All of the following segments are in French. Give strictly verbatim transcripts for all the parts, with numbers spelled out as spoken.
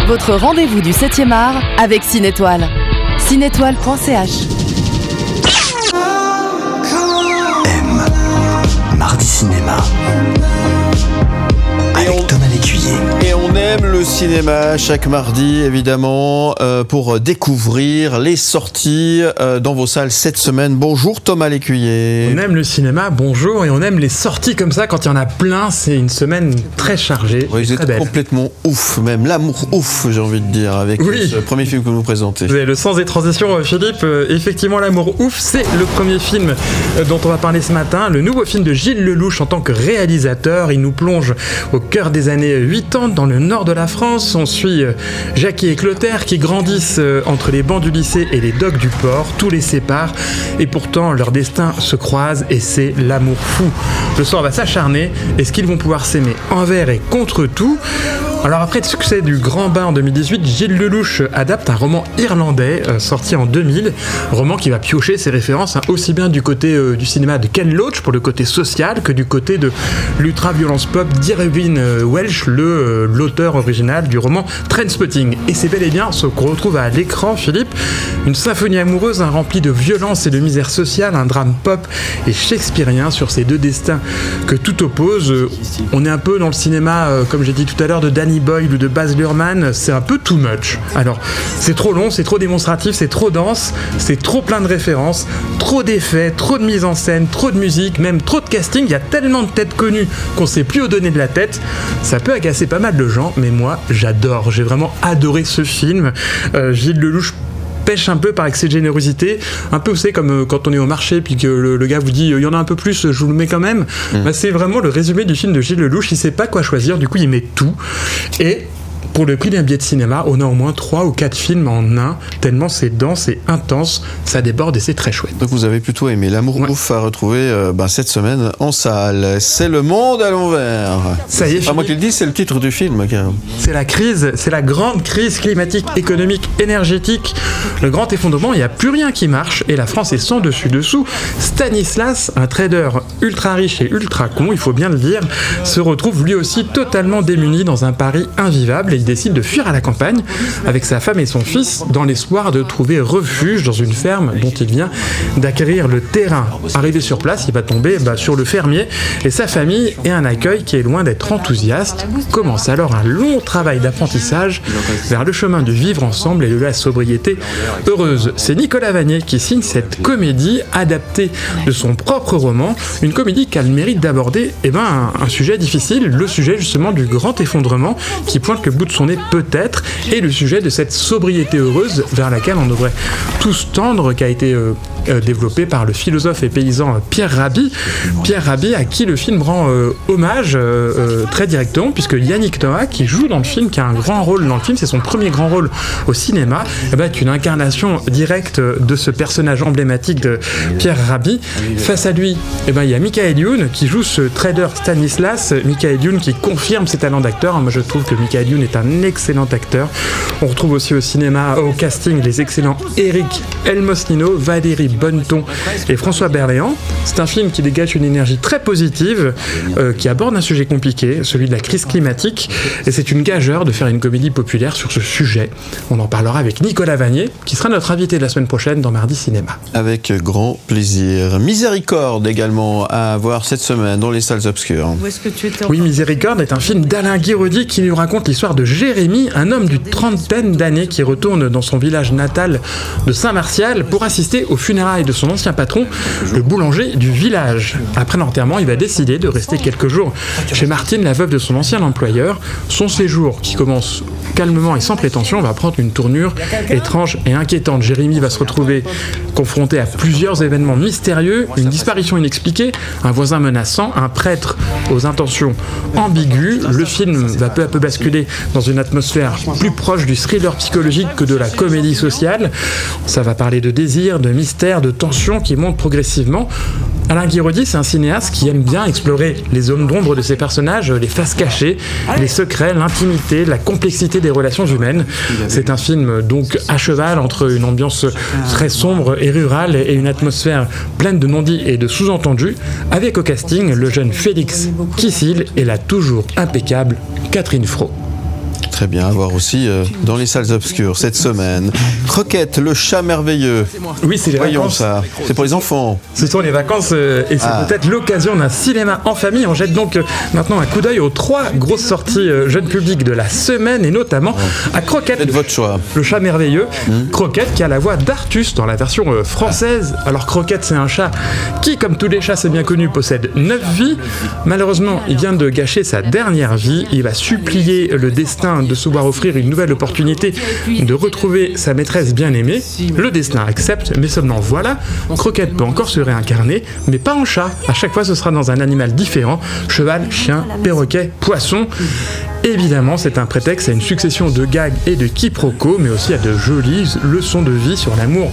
Votre rendez-vous du septième art avec Cinétoile. cinétoile point c h. M. Mardi Cinéma. Avec on... Thomas Lécuyer. Et on aime le cinéma chaque mardi, évidemment, euh, pour découvrir les sorties euh, dans vos salles cette semaine. Bonjour Thomas Lécuyer. On aime le cinéma, bonjour, et on aime les sorties comme ça quand il y en a plein. C'est une semaine très chargée. Oui, vous êtes belle. Complètement ouf, même l'amour ouf, j'ai envie de dire, avec oui. ce premier film que vous nous présentez. Vous avez le sens des transitions, Philippe. Euh, effectivement, l'amour ouf, c'est le premier film euh, dont on va parler ce matin. Le nouveau film de Gilles Lellouche en tant que réalisateur. Il nous plonge au cœur des années quatre-vingt, dans le nord de la France. On suit euh, Jackie et Clotaire qui grandissent euh, entre les bancs du lycée et les docks du port. Tout les sépare et pourtant leur destin se croise et c'est l'amour fou. Le soir va s'acharner. Est-ce qu'ils vont pouvoir s'aimer envers et contre tout ? Alors après le succès du Grand Bain en deux mille dix-huit, Gilles Lellouche adapte un roman irlandais euh, sorti en deux mille, roman qui va piocher ses références hein, aussi bien du côté euh, du cinéma de Ken Loach pour le côté social que du côté de l'ultra-violence pop d'Irvine euh, Welsh, le, euh, l'auteur original du roman Trainspotting. Et c'est bel et bien ce qu'on retrouve à l'écran, Philippe, une symphonie amoureuse hein, remplie de violence et de misère sociale, un drame pop et shakespearien sur ces deux destins que tout oppose. Euh, on est un peu dans le cinéma, euh, comme j'ai dit tout à l'heure, de Danny Boyle ou de Baz Luhrmann, c'est un peu too much. Alors, c'est trop long, c'est trop démonstratif, c'est trop dense, c'est trop plein de références, trop d'effets, trop de mise en scène, trop de musique, même trop de casting. Il y a tellement de têtes connues qu'on sait plus où donner de la tête. Ça peut agacer pas mal de gens, mais moi, j'adore. J'ai vraiment adoré ce film. Euh, Gilles Lellouche pêche un peu par excès de générosité, un peu, vous savez, comme euh, quand on est au marché puis que le, le gars vous dit il y en a un peu plus, je vous le mets quand même. Mmh. Bah, c'est vraiment le résumé du film de Gilles Lellouche. Il sait pas quoi choisir, du coup il met tout. Et pour le prix d'un billet de cinéma, on a au moins trois ou quatre films en un, tellement c'est dense et intense, ça déborde et c'est très chouette. Donc vous avez plutôt aimé l'amour ouais. ouf à retrouver euh, ben, cette semaine en salle. C'est le monde à l'envers. Ça y est, c'est pas moi qui le dis, c'est le titre du film. Carrément. C'est la crise, c'est la grande crise climatique, économique, énergétique. Le grand effondrement, il n'y a plus rien qui marche et la France est sans dessus-dessous. Stanislas, un trader ultra riche et ultra con, il faut bien le dire, se retrouve lui aussi totalement démuni dans un Paris invivable. Et il décide de fuir à la campagne avec sa femme et son fils dans l'espoir de trouver refuge dans une ferme dont il vient d'acquérir le terrain. Arrivé sur place, il va tomber bah, sur le fermier et sa famille et un accueil qui est loin d'être enthousiaste. Commence alors un long travail d'apprentissage vers le chemin du vivre ensemble et de la sobriété heureuse. C'est Nicolas Vanier qui signe cette comédie adaptée de son propre roman, une comédie qui a le mérite d'aborder eh ben, un, un sujet difficile, le sujet justement du grand effondrement qui pointe le bout de son nez peut-être, et le sujet de cette sobriété heureuse vers laquelle on devrait tous tendre, qui a été euh, euh, développé par le philosophe et paysan Pierre Rabhi. Pierre Rabhi à qui le film rend euh, hommage euh, euh, très directement, puisque Yannick Noah, qui joue dans le film, qui a un grand rôle dans le film, c'est son premier grand rôle au cinéma, eh ben, est une incarnation directe de ce personnage emblématique de Pierre Rabhi. Face à lui, eh ben, il y a Michael Youn qui joue ce trader Stanislas, Michael Youn qui confirme ses talents d'acteur. Moi je trouve que Michael Youn est un excellent acteur. On retrouve aussi au cinéma, au casting, les excellents Eric Elmosnino, Valérie Bonneton et François Berléand. C'est un film qui dégage une énergie très positive, euh, qui aborde un sujet compliqué, celui de la crise climatique, et c'est une gageure de faire une comédie populaire sur ce sujet. On en parlera avec Nicolas Vanier, qui sera notre invité de la semaine prochaine dans Mardi Cinéma. Avec grand plaisir. Miséricorde également à voir cette semaine dans les salles obscures. Où est-ce que tu étais? Oui, Miséricorde est un film d'Alain Guiraudy qui nous raconte l'histoire de Jérémy, un homme d'une trentaine d'années qui retourne dans son village natal de Saint-Martial pour assister aux funérailles de son ancien patron, le boulanger du village. Après l'enterrement, il va décider de rester quelques jours chez Martine, la veuve de son ancien employeur. Son séjour, qui commence calmement et sans prétention, va prendre une tournure étrange et inquiétante. Jérémy va se retrouver confronté à plusieurs événements mystérieux, une disparition inexpliquée, un voisin menaçant, un prêtre aux intentions ambiguës. Le film va peu à peu basculer dans une atmosphère plus proche du thriller psychologique que de la comédie sociale. Ça va parler de désir, de mystère, de tension qui monte progressivement. Alain Guiraudy, c'est un cinéaste qui aime bien explorer les zones d'ombre de ses personnages, les faces cachées, les secrets, l'intimité, la complexité des relations humaines. C'est un film donc à cheval entre une ambiance très sombre et rurale et une atmosphère pleine de non-dits et de sous-entendus, avec au casting le jeune Félix Kissil et la toujours impeccable Catherine Fro. Très bien, à voir aussi euh, dans les salles obscures cette semaine. Croquette, le chat merveilleux. Oui, c'est les Voyons vacances. ça, c'est pour les enfants. Ce sont les vacances euh, et c'est Ah. peut-être l'occasion d'un cinéma en famille. On jette donc euh, maintenant un coup d'œil aux trois grosses sorties euh, jeunes publics de la semaine et notamment à Croquette, Faites votre choix. le chat merveilleux. Mmh. Croquette qui a la voix d'Artus dans la version euh, française. Alors Croquette, c'est un chat qui, comme tous les chats, c'est bien connu, possède neuf vies. Malheureusement, il vient de gâcher sa dernière vie. Il va supplier le destin de se voir offrir une nouvelle opportunité de retrouver sa maîtresse bien-aimée. Le destin accepte, mais seulement voilà, Croquette peut encore se réincarner, mais pas en chat. À chaque fois, ce sera dans un animal différent, cheval, chien, perroquet, poisson. Évidemment, c'est un prétexte à une succession de gags et de quiproquos, mais aussi à de jolies leçons de vie sur l'amour,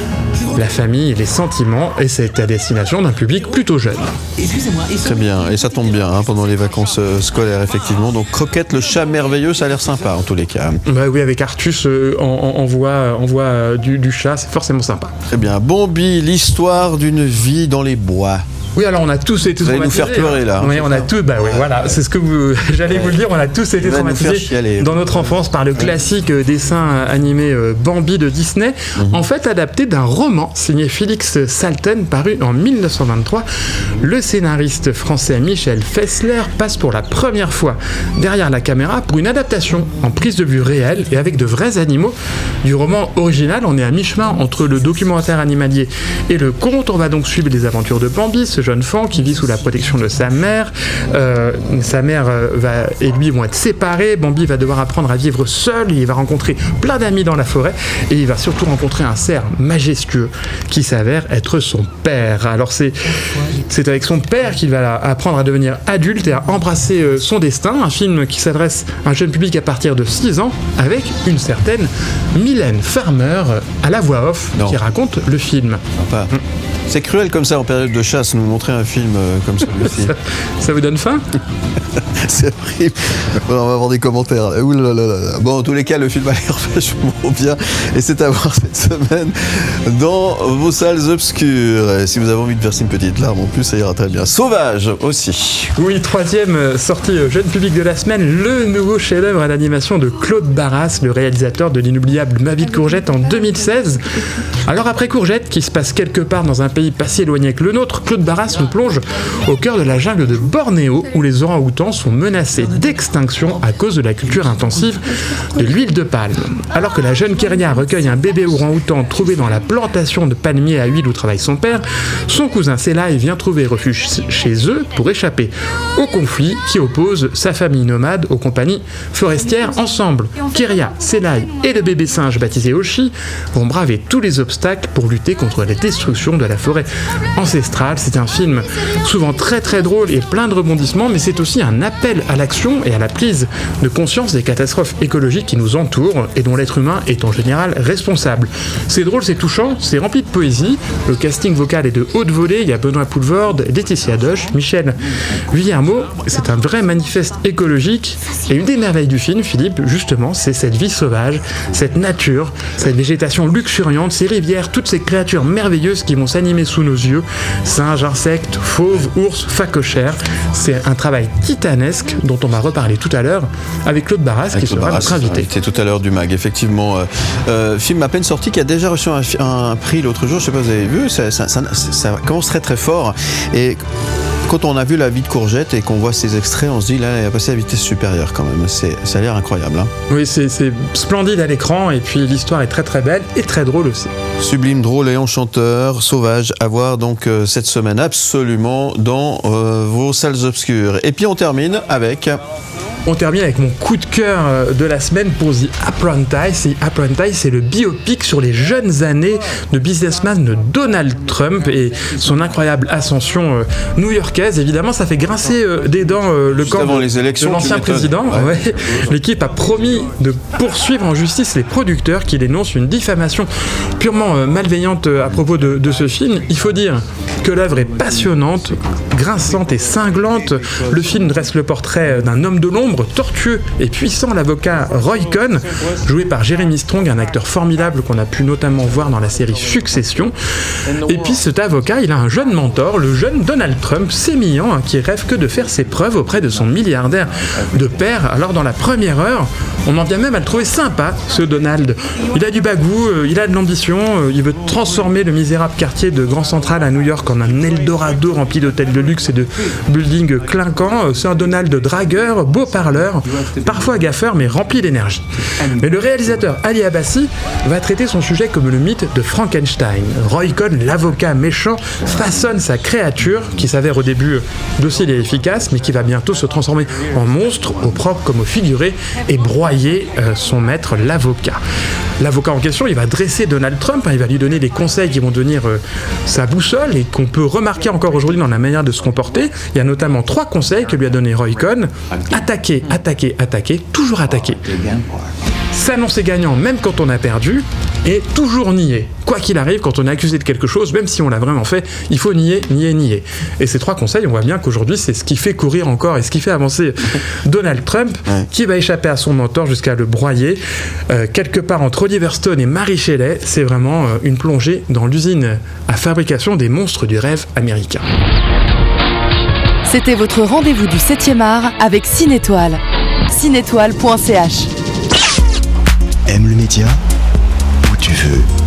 la famille, les sentiments, et c'est à destination d'un public plutôt jeune. Très bien, et ça tombe bien hein, pendant les vacances euh, scolaires, effectivement. Donc Croquette, le chat merveilleux, ça a l'air sympa en tous les cas. Bah oui, avec Artus euh, en, en, en voix, en voix euh, du, du chat, c'est forcément sympa. Très bien. Bambi, l'histoire d'une vie dans les bois. Oui, alors on a tous été Vous allez nous traumatisés. faire pleurer, là. Oui, on a tous, bah oui, voilà, c'est ce que vous, j'allais vous le dire, on a tous été Vous allez nous faire traumatisés chialer. dans notre enfance par le classique euh, dessin animé euh, Bambi de Disney, Mhm. en fait adapté d'un roman signé Félix Salten paru en mille neuf cent vingt-trois. Le scénariste français Michel Fessler passe pour la première fois derrière la caméra pour une adaptation en prise de vue réelle et avec de vrais animaux du roman original. On est à mi-chemin entre le documentaire animalier et le conte. On va donc suivre les aventures de Bambi, ce jeune enfant qui vit sous la protection de sa mère. Euh, sa mère euh, va, et lui vont être séparés. Bambi va devoir apprendre à vivre seul. Il va rencontrer plein d'amis dans la forêt et il va surtout rencontrer un cerf majestueux qui s'avère être son père. Alors c'est, c'est avec son père qu'il va apprendre à devenir adulte et à embrasser euh, son destin. Un film qui s'adresse à un jeune public à partir de six ans avec une certaine Mylène Farmer euh, à la voix off Non. qui raconte le film. Sympa. C'est cruel comme ça en période de chasse, nous montrer un film euh, comme celui-ci. Ça, ça vous donne faim? C'est horrible. Bon, on va avoir des commentaires. Ouh là là là là. Bon, en tous les cas, le film a l'air vachement bien. Et c'est à voir cette semaine dans vos salles obscures. Et si vous avez envie de verser une petite larme, en plus, ça ira très bien. Sauvage aussi. Oui, troisième euh, sortie euh, jeune public de la semaine, le nouveau chef-d'œuvre à l'animation de Claude Barras, le réalisateur de l'inoubliable Ma vie de Courgette en deux mille seize. Alors après Courgette, qui se passe quelque part dans un pays pas si éloigné que le nôtre, Claude Barras nous plonge au cœur de la jungle de Bornéo, où les orang-outans sont menacés d'extinction à cause de la culture intensive de l'huile de palme. Alors que la jeune Kéria recueille un bébé orang-outan trouvé dans la plantation de palmiers à huile où travaille son père, son cousin Selay vient trouver refuge chez eux pour échapper au conflit qui oppose sa famille nomade aux compagnies forestières. Ensemble, Kéria, Selay et le bébé singe baptisé Oshi vont braver tous les obstacles pour lutter contre la destruction de la forêt ancestrale. C'est un film souvent très très drôle et plein de rebondissements, mais c'est aussi un appel à l'action et à la prise de conscience des catastrophes écologiques qui nous entourent et dont l'être humain est en général responsable. C'est drôle, c'est touchant, c'est rempli de poésie. Le casting vocal est de haute volée. Il y a Benoît Poulvorde, Laetitia Doche, Michel Villermo. C'est un vrai manifeste écologique. Et une des merveilles du film, Philippe, justement, c'est cette vie sauvage, cette nature, cette végétation luxuriante, ces rivières, toutes ces créatures merveilleuses qui vont s'animer sous nos yeux. Singes, insectes, fauves, ours, phacochères. C'est un travail titanesque dont on va reparler tout à l'heure avec Claude Barras, Avec qui Claude sera Barras, notre invité. C'était tout à l'heure du mag, effectivement. Euh, euh, film à peine sorti qui a déjà reçu un, un prix l'autre jour, je sais pas si vous avez vu, ça, ça, ça, ça commence très très fort. Et quand on a vu La vie de Courgette et qu'on voit ces extraits, on se dit là, il a passé à vitesse supérieure quand même. C'est, ça a l'air incroyable. Hein. Oui, c'est, c'est splendide à l'écran et puis l'histoire est très très belle et très drôle aussi. Sublime, drôle et enchanteur, sauvage, à voir donc euh, cette semaine absolument dans euh, vos salles obscures. Et puis on termine avec... On termine avec mon coup de cœur de la semaine pour The Apprentice. The Apprentice, c'est le biopic sur les jeunes années de businessman de Donald Trump et son incroyable ascension new-yorkaise. Évidemment, ça fait grincer des dents le Juste camp avant de, les élections, de l'ancien tu m'étonnes. président. Ouais. Ouais. L'équipe a promis de poursuivre en justice les producteurs qui dénoncent une diffamation purement malveillante à propos de, de ce film. Il faut dire que l'œuvre est passionnante, grinçante et cinglante. Le film dresse le portrait d'un homme de l'ombre, tortueux et puissant, l'avocat Roy Cohn, joué par Jeremy Strong, un acteur formidable qu'on a pu notamment voir dans la série Succession. Et puis cet avocat, il a un jeune mentor, le jeune Donald Trump, sémillant, hein, qui rêve que de faire ses preuves auprès de son milliardaire de père. Alors dans la première heure, on en vient même à le trouver sympa, ce Donald. Il a du bagou, euh, il a de l'ambition, euh, il veut transformer le misérable quartier de Grand Central à New York en un Eldorado rempli d'hôtels de luxe et de buildings clinquants. C'est un Donald dragueur, beau parleur, parfois gaffeur mais rempli d'énergie. Mais le réalisateur Ali Abbasi va traiter son sujet comme le mythe de Frankenstein. Roy Cohn, l'avocat méchant, façonne sa créature qui s'avère au début docile et efficace mais qui va bientôt se transformer en monstre, au propre comme au figuré, et broyer euh, son maître, l'avocat. L'avocat en question, il va dresser Donald Trump, hein, il va lui donner des conseils qui vont devenir euh, sa boussole et qu'on peut remarquer encore aujourd'hui dans la manière de se comporter. Il y a notamment trois conseils que lui a donné Roy Cohn. Attaquer, attaquer, attaquer, toujours attaquer. S'annoncer gagnant même quand on a perdu, et toujours nier. Quoi qu'il arrive, quand on est accusé de quelque chose, même si on l'a vraiment fait, il faut nier, nier, nier. Et ces trois conseils, on voit bien qu'aujourd'hui, c'est ce qui fait courir encore et ce qui fait avancer Donald Trump, ouais. qui va échapper à son mentor jusqu'à le broyer. Euh, quelque part entre Oliver Stone et Mary Shelley, c'est vraiment euh, une plongée dans l'usine à fabrication des monstres du rêve américain. C'était votre rendez-vous du septième art avec Cinétoile. cinétoile point c h. Aime le média où tu veux.